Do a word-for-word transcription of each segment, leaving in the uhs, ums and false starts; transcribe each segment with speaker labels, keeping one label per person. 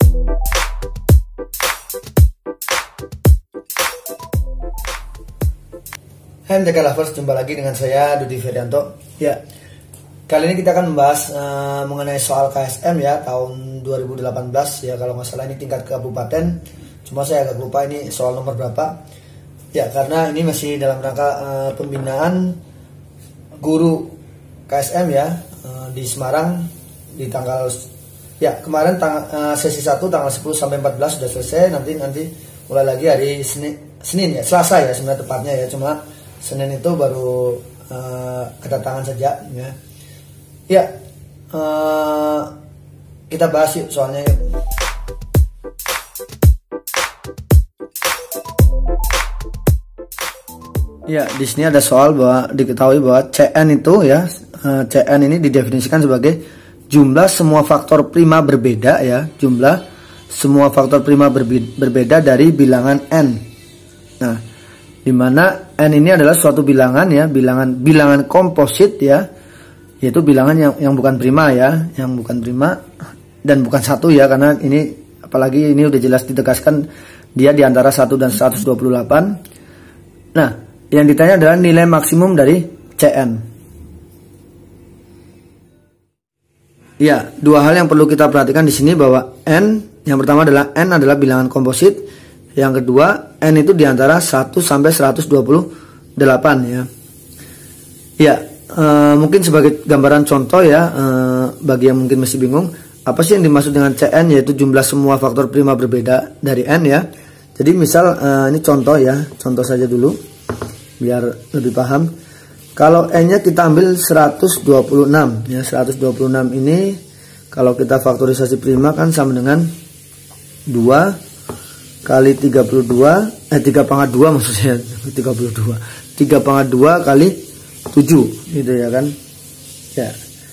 Speaker 1: Hai M T K Lovers, jumpa lagi dengan saya Dudi Ferianto. Ya, kali ini kita akan membahas uh, mengenai soal K S M ya tahun dua ribu delapan belas ya, kalau nggak salah ini tingkat kabupaten. Cuma saya agak lupa ini soal nomor berapa. Ya, karena ini masih dalam rangka uh, pembinaan guru K S M ya uh, di Semarang di tanggal ya kemarin tang, uh, sesi satu tanggal sepuluh sampai empat belas sudah selesai. Nanti nanti mulai lagi hari Senin, Senin ya, Selasa ya sebenarnya tepatnya ya. Cuma Senin itu baru uh, kedatangan saja ya. Ya, uh, kita bahas yuk soalnya yuk. Ya, di sini ada soal bahwa diketahui bahwa C N itu ya, uh, C N ini didefinisikan sebagai jumlah semua faktor prima berbeda ya, jumlah semua faktor prima berbe berbeda dari bilangan N. Nah, di mana N ini adalah suatu bilangan ya, bilangan bilangan komposit ya, yaitu bilangan yang yang bukan prima ya, yang bukan prima dan bukan satu ya, karena ini apalagi ini udah jelas ditegaskan dia di antara satu dan seratus dua puluh delapan. Nah, yang ditanya adalah nilai maksimum dari C N. Ya, dua hal yang perlu kita perhatikan di sini bahwa N, yang pertama adalah N adalah bilangan komposit. Yang kedua, N itu diantara satu sampai seratus dua puluh delapan ya. Ya, e, mungkin sebagai gambaran contoh ya, e, bagi yang mungkin masih bingung, apa sih yang dimaksud dengan C N, yaitu jumlah semua faktor prima berbeda dari N ya. Jadi misal e, ini contoh ya, contoh saja dulu biar lebih paham. Kalau N-nya kita ambil seratus dua puluh enam ya, seratus dua puluh enam ini kalau kita faktorisasi prima kan sama dengan dua kali tiga puluh dua, eh tiga pangkat dua maksudnya, tiga puluh dua, tiga pangkat dua kali tujuh gitu ya kan. Ya.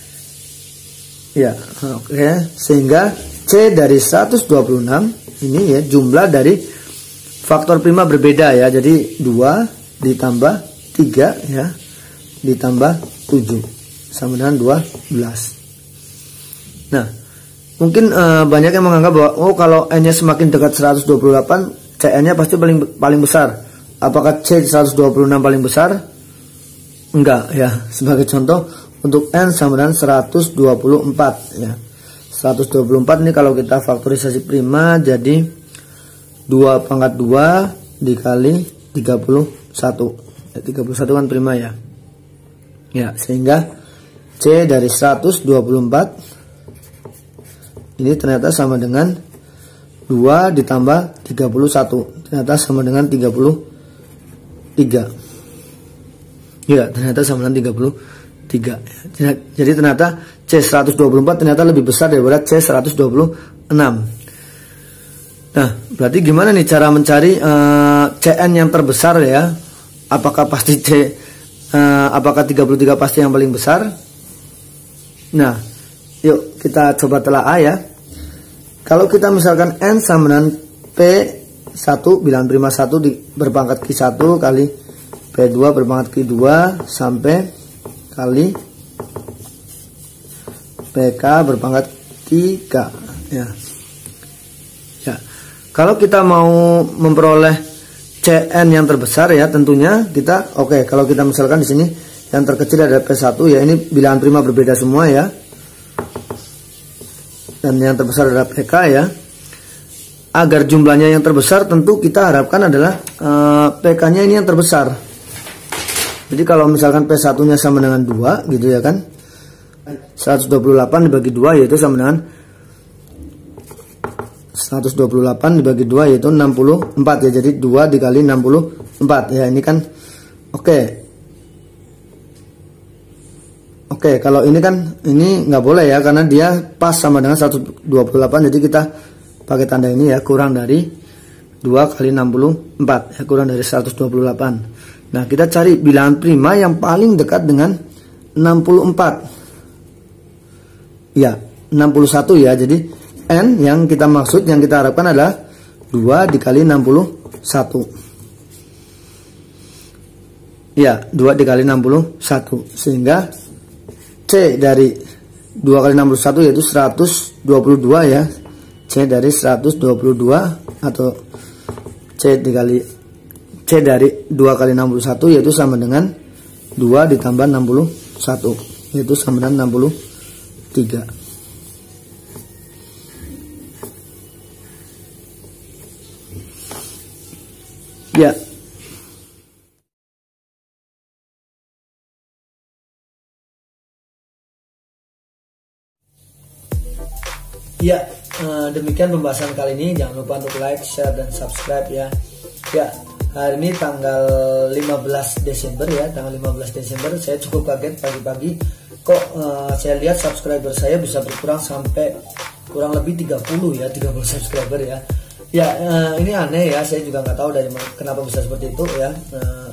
Speaker 1: Ya, oke. Okay. Sehingga C dari seratus dua puluh enam ini ya jumlah dari faktor prima berbeda ya. Jadi dua ditambah tiga ya ditambah tujuh sama dengan dua belas. Nah, mungkin uh, banyak yang menganggap bahwa oh kalau N-nya semakin dekat seratus dua puluh delapan, C N-nya pasti paling paling besar. Apakah C seratus dua puluh enam paling besar? Enggak ya. Sebagai contoh, untuk N sama dengan seratus dua puluh empat ya. seratus dua puluh empat ini kalau kita faktorisasi prima jadi dua pangkat dua dikali tiga puluh satu. Ya, tiga puluh satu kan prima ya. Ya, sehingga C dari seratus dua puluh empat ini ternyata sama dengan dua ditambah tiga puluh satu. Ternyata sama dengan tiga puluh tiga. Ya, ternyata sama dengan tiga puluh tiga. Jadi ternyata C seratus dua puluh empat ternyata lebih besar daripada C seratus dua puluh enam. Nah, berarti gimana nih cara mencari uh, C N yang terbesar ya? Apakah pasti C, uh, apakah tiga puluh tiga pasti yang paling besar? Nah, yuk kita coba telaah ya. Kalau kita misalkan N sama dengan P satu, bilangan prima satu di, berpangkat Q satu kali P dua berpangkat Q dua sampai kali P K berpangkat Q K ya. Ya. Kalau kita mau memperoleh C N yang terbesar ya, tentunya kita oke okay, kalau kita misalkan di sini yang terkecil adalah P satu ya, ini bilangan prima berbeda semua ya. Dan yang terbesar adalah P K ya. Agar jumlahnya yang terbesar tentu kita harapkan adalah uh, P K-nya ini yang terbesar. Jadi kalau misalkan P satu-nya sama dengan dua gitu ya kan. seratus dua puluh delapan dibagi dua yaitu sama dengan seratus dua puluh delapan dibagi dua yaitu enam puluh empat ya. Jadi dua dikali enam puluh empat ya, ini kan oke. Okay. Oke, okay, kalau ini kan ini nggak boleh ya, karena dia pas sama dengan seratus dua puluh delapan. Jadi kita pakai tanda ini ya, kurang dari dua kali enam puluh empat ya, kurang dari seratus dua puluh delapan. Nah, kita cari bilangan prima yang paling dekat dengan enam puluh empat. Ya, enam puluh satu ya. Jadi N yang kita maksud, yang kita harapkan adalah dua dikali enam puluh satu. Ya, dua dikali enam puluh satu. Sehingga C dari dua kali enam puluh satu yaitu seratus dua puluh dua ya. C C dari seratus dua puluh dua atau C dikali C dari dua kali enam puluh satu yaitu sama dengan dua ditambah enam puluh satu yaitu sama dengan enam puluh tiga. Ya. Ya, eh, demikian pembahasan kali ini. Jangan lupa untuk like, share, dan subscribe ya. Ya, hari ini tanggal lima belas Desember ya, tanggal lima belas Desember. Saya cukup kaget pagi-pagi kok eh, saya lihat subscriber saya bisa berkurang sampai kurang lebih tiga puluh ya, tiga puluh subscriber ya. Ya, eh, ini aneh ya. Saya juga nggak tahu dari kenapa bisa seperti itu ya. Eh,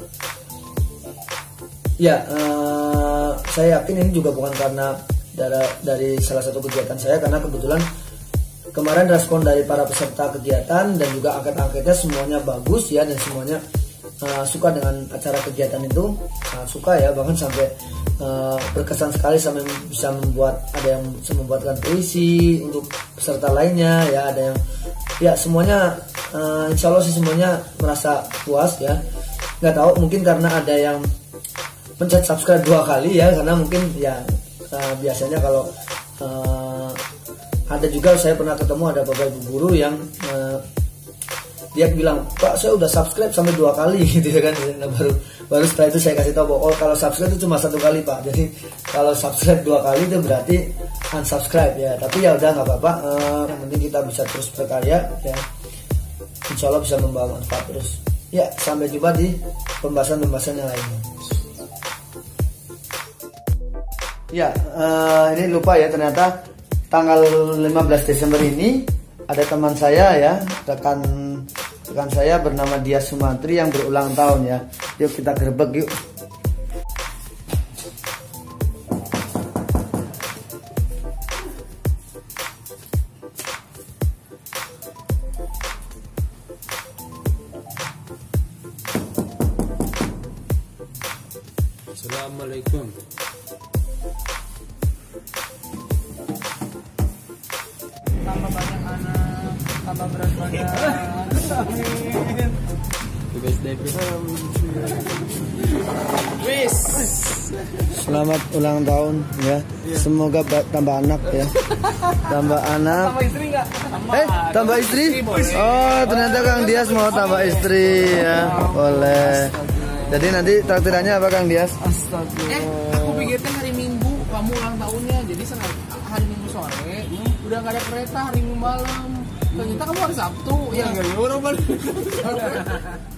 Speaker 1: ya, eh, saya yakin ini juga bukan karena dari, dari salah satu kegiatan saya, karena kebetulan kemarin respon dari para peserta kegiatan dan juga angket-angketnya semuanya bagus ya, dan semuanya uh, suka dengan acara kegiatan itu, sangat suka ya, bahkan sampai uh, berkesan sekali sampai bisa membuat, ada yang bisa membuatkan puisi untuk peserta lainnya ya, ada yang ya semuanya uh, insya Allah sih semuanya merasa puas ya. Nggak tahu mungkin karena ada yang pencet subscribe dua kali ya, karena mungkin ya uh, biasanya kalau uh, ada juga saya pernah ketemu ada beberapa ibu guru yang uh, dia bilang, Pak saya udah subscribe sampai dua kali gitu ya kan. Nah, baru baru setelah itu saya kasih tahu bahwa oh kalau subscribe itu cuma satu kali Pak, jadi kalau subscribe dua kali itu berarti unsubscribe ya. Tapi ya udah nggak apa-apa, uh, yang penting kita bisa terus berkarya ya, insya Allah bisa membawa manfaat terus ya. Sampai jumpa di pembahasan-pembahasan yang lainnya. Ya, uh, ini lupa ya, ternyata tanggal lima belas Desember ini ada teman saya ya, rekan rekan saya bernama Dias Sumantri yang berulang tahun ya. Yuk kita gerbek yuk.
Speaker 2: Assalamualaikum.
Speaker 3: Tambah banyak anak, tambah berat badan. Amin.
Speaker 2: Wis.
Speaker 1: Selamat ulang tahun ya. Semoga tambah anak ya. Tambah anak.
Speaker 3: Tambah istri nggak?
Speaker 1: Eh, tambah istri? Oh, ternyata Kang Dias mau tambah istri ya. Boleh. Jadi nanti traktirannya apa Kang Dias?
Speaker 3: Astaga. Eh, aku pikirkan hari Minggu kamu ulang tahunnya, jadi sengaja hari Minggu sore udah nggak ada kereta, hari Minggu malam. Ternyata kamu hari Sabtu. Ya nggak ada orang balik.